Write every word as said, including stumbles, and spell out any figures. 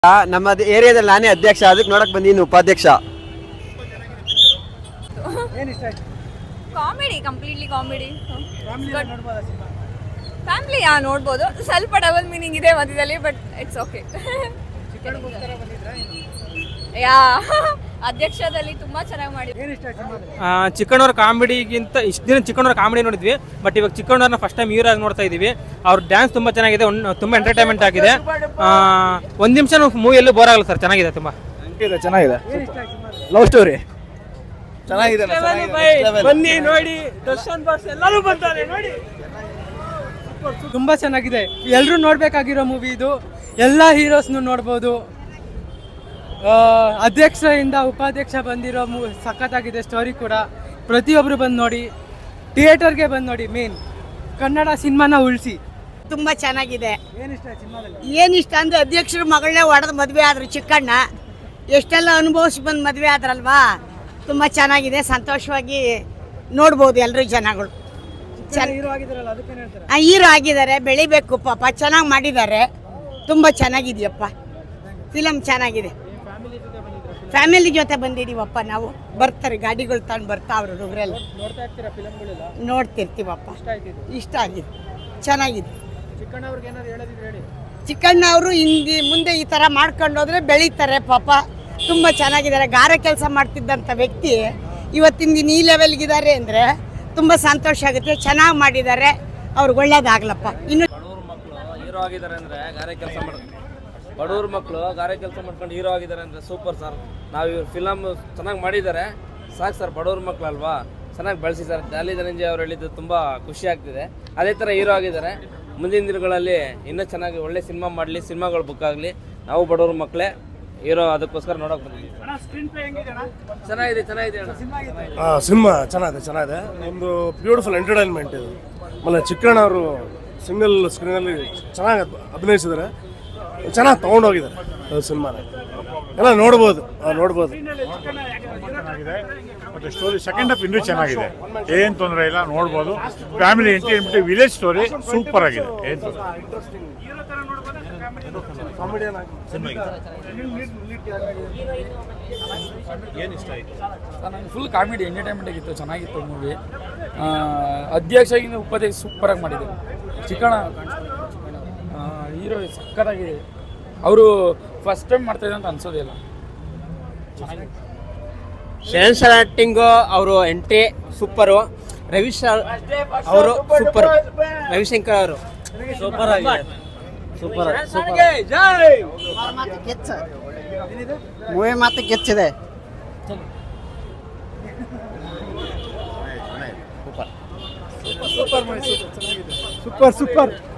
ನಮ್ಮ ಏರಿಯಾದಲ್ಲಿ ನಾನೇ ಅಧ್ಯಕ್ಷ, ಅದಕ್ಕೆ ನೋಡಕ್ ಬಂದಿದ್ದೀನಿ Upadhyaksha. Comedy, completely comedy. Family ಯಾ ನೋಡ್ಬೋದು, ಸ್ವಲ್ಪ ಡಬಲ್ ಮೀನಿಂಗ್ ಇದೆ ಮಧ್ಯದಲ್ಲಿ, ಬಟ್ ಇಟ್ಸ್ ಓಕೆ. ಯಾ ಅಧ್ಯಕ್ಷದಲ್ಲಿ ತುಂಬಾ ಚೆನ್ನಾಗಿ ಮಾಡಿದ್ರು. ಚಿಕ್ಕಣ್ಣವ್ರ ಕಾಮಿಡಿಗಿಂತ ಇಷ್ಟು ದಿನ ಚಿಕ್ಕಣ್ಣವ್ರ ಕಾಮಿಡಿ ನೋಡಿದ್ವಿ, ಬಟ್ ಇವಾಗ ಚಿಕ್ಕಣ್ಣವ್ರನ್ನ ಫಸ್ಟ್ ಟೈಮ್ ಹೀರೋ ಆಗಿ ನೋಡ್ತಾ ಇದೀವಿ. ಅವ್ರ ಡ್ಯಾನ್ಸ್ ತುಂಬಾ ಚೆನ್ನಾಗಿದೆ, ತುಂಬಾ ಎಂಟರ್ಟೈನ್ಮೆಂಟ್ ಆಗಿದೆ. ಒಂದ್ ನಿಮಿಷ ಮೂವಿಯಲ್ಲೂ ಬೋರ್ ಆಗಲ್ಲ ಸರ್, ಚೆನ್ನಾಗಿದೆ, ತುಂಬಾ ಚೆನ್ನಾಗಿದೆ. ಲವ್ ಸ್ಟೋರಿ ಚೆನ್ನಾಗಿದೆ, ಬನ್ನಿ ನೋಡಿ. ದರ್ಶನ್ ಬಾಸ್ ಎಲ್ಲರೂ ಬಂತಾರೆ ನೋಡಿ. ತುಂಬಾ ಚೆನ್ನಾಗಿದೆ, ಎಲ್ಲರೂ ನೋಡ್ಬೇಕಾಗಿರೋ ಮೂವಿ ಇದು. ಎಲ್ಲ ಹೀರೋಸ್ನು ನೋಡ್ಬೋದು. ಅಧ್ಯಕ್ಷರಿಂದ ಉಪಾಧ್ಯಕ್ಷ ಬಂದಿರೋ ಮೂ ಸಖತ್ತಾಗಿದೆ. ಸ್ಟೋರಿ ಕೂಡ ಪ್ರತಿಯೊಬ್ಬರು ಬಂದು ನೋಡಿ, ಥಿಯೇಟರ್ಗೆ ಬಂದು ನೋಡಿ. ಮೇನ್ ಕನ್ನಡ ಸಿನಿಮಾನ ಉಳಿಸಿ. ತುಂಬ ಚೆನ್ನಾಗಿದೆ. ಏನಿಷ್ಟ ಅಂದರೆ ಅಧ್ಯಕ್ಷರು ಮಗಳನ್ನೇ ಹೊಡೆದು ಮದುವೆ ಆದರು ಚಿಕ್ಕಣ್ಣ. ಎಷ್ಟೆಲ್ಲ ಅನುಭವಿಸಿ ಬಂದು ಮದುವೆ ಆದ್ರಲ್ವಾ, ತುಂಬ ಚೆನ್ನಾಗಿದೆ. ಸಂತೋಷವಾಗಿ ನೋಡ್ಬೋದು ಎಲ್ಲರೂ ಜನಗಳು. ಹೀರೋ ಆಗಿದ್ದಾರೆ, ಬೆಳಿಬೇಕು ಪಾಪ. ಚೆನ್ನಾಗಿ ಮಾಡಿದ್ದಾರೆ, ತುಂಬ ಚೆನ್ನಾಗಿದೆಯಪ್ಪ. ಫಿಲಮ್ ಚೆನ್ನಾಗಿದೆ. ಫ್ಯಾಮಿಲಿ ಜೊತೆ ಬಂದಿದ್ದೀವಪ್ಪ ನಾವು. ಬರ್ತಾರೆ ಗಾಡಿಗಳು ತಗೊಂಡು ಬರ್ತಾವ್ರು ಹುಡುಗರೆಲ್ಲ. ನೋಡ್ತಿರ್ತೀವಪ್ಪ. ಇಷ್ಟ ಆಗಿದೆ, ಚೆನ್ನಾಗಿದೆ. ಚಿಕ್ಕಣ್ಣ ಅವರು ಹಿಂದಿ ಮುಂದೆ ಈ ಥರ ಮಾಡ್ಕೊಂಡೋದ್ರೆ ಬೆಳೀತಾರೆ ಪಾಪ. ತುಂಬ ಚೆನ್ನಾಗಿದ್ದಾರೆ. ಗಾರೆ ಕೆಲಸ ಮಾಡ್ತಿದ್ದಂಥ ವ್ಯಕ್ತಿ ಇವತ್ತಿನ ದಿನ ಈ ಲೆವೆಲ್ಗಿದ್ದಾರೆ ಅಂದರೆ ತುಂಬ ಸಂತೋಷ ಆಗುತ್ತೆ. ಚೆನ್ನಾಗಿ ಮಾಡಿದ್ದಾರೆ, ಅವ್ರಿಗೆ ಒಳ್ಳೇದಾಗ್ಲಪ್ಪ. ಇನ್ನು ಹೀರೋ ಆಗಿದ್ದಾರೆ ಅಂದರೆ ಗಾರೆ ಕೆಲಸ ಮಾಡ ಬಡವ್ರ ಮಕ್ಕಳು ಗಾರೆ ಕೆಲಸ ಮಾಡ್ಕೊಂಡು ಹೀರೋ ಆಗಿದ್ದಾರೆ ಅಂದರೆ ಸೂಪರ್ ಸರ್. ನಾವು ಇವ್ರ ಫಿಲಮ್ ಚೆನ್ನಾಗಿ ಮಾಡಿದ್ದಾರೆ, ಸಾಕು ಸರ್. ಬಡವ್ರ ಮಕ್ಕಳು ಅಲ್ವಾ, ಚೆನ್ನಾಗಿ ಬೆಳೆಸಿ ಸರ್. ದಾಲಿ ಧನಂಜಯ ಅವ್ರು ಹೇಳಿದ್ದು ತುಂಬ ಖುಷಿ ಆಗ್ತಿದೆ. ಅದೇ ಥರ ಹೀರೋ ಆಗಿದ್ದಾರೆ. ಮುಂದಿನ ದಿನಗಳಲ್ಲಿ ಇನ್ನೂ ಚೆನ್ನಾಗಿ ಒಳ್ಳೆ ಸಿನಿಮಾ ಮಾಡಲಿ, ಸಿನಿಮಾಗಳು ಬುಕ್ ಆಗಲಿ. ನಾವು ಬಡವ್ರ ಮಕ್ಕಳೇ ಹೀರೋ, ಅದಕ್ಕೋಸ್ಕರ ನೋಡೋಕೆ ಬಂದಿದ್ದೀವಿ. ಚೆನ್ನಾಗಿದೆ, ಚೆನ್ನಾಗಿದೆ ಅಣ್ಣ. ಸಿನಿಮಾ ಚೆನ್ನಾಗಿದೆ, ಚೆನ್ನಾಗಿದೆ. ಒಂದು ಬ್ಯೂಟಿಫುಲ್ ಎಂಟರ್ಟೈನ್ಮೆಂಟ್ ಇದು. ಆಮೇಲೆ ಚಿಕ್ಕಣ್ಣ ಅವರು ಸಿಂಗಲ್ ಸ್ಕ್ರೀನಲ್ಲಿ ಚೆನ್ನಾಗಿ ಅಭಿನಯಿಸಿದ್ದಾರೆ, ಚೆನ್ನಾಗಿ ತೊಗೊಂಡೋಗಿದ್ದಾರೆ ಸಿನಿಮಾನ. ಎಲ್ಲ ನೋಡ್ಬೋದು ನೋಡ್ಬೋದು ಮತ್ತು ಸ್ಟೋರಿ ಸೆಕೆಂಡ್ ಹಾಫ್ ಇನ್ನೂ ಚೆನ್ನಾಗಿದೆ, ಏನು ತೊಂದರೆ ಇಲ್ಲ, ನೋಡ್ಬೋದು. Family entertainment, village story super ಆಗಿದೆ. ಏನು ಏನು ಇಷ್ಟ ಆಯಿತು? ನನಗೆ ಫುಲ್ ಕಾಮಿಡಿ ಎಂಟರ್ಟೈನ್ಮೆಂಟ್ ಆಗಿತ್ತು, ಚೆನ್ನಾಗಿತ್ತು ಮೂವಿ. ಅಧ್ಯಕ್ಷಗಿಂತ ಉಪಾಧ್ಯಕ್ಷ ಸೂಪರಾಗಿ ಮಾಡಿದ್ದಾರೆ. ಚಿಕ್ಕಣ್ಣ ಹೀರೋ ಸಕ್ಕತ್ತಾಗಿದೆ. ಅವರು ಫಸ್ಟ್ ಟೈಮ್ ಮಾಡ್ತಾಯಿದ್ದಾರೆ ಅಂತ ಅನ್ಸೋದಿಲ್ಲ. ಶರಣ್ ಸರ್ ಆ್ಯಕ್ಟಿಂಗು, ಅವರು ಎಂಟ್ರಿ ಸೂಪರು. ರವಿ ಸರ್ ಅವರು ಸೂಪರ್. ರವಿಶಂಕರ್ ಅವರು ಸೂಪರ್ ಆಗಿದೆ, ಸೂಪರ್ ಮೂವಿ ಮಾತ್ರ ಕೆಚ್ಚಿದೆ. Super super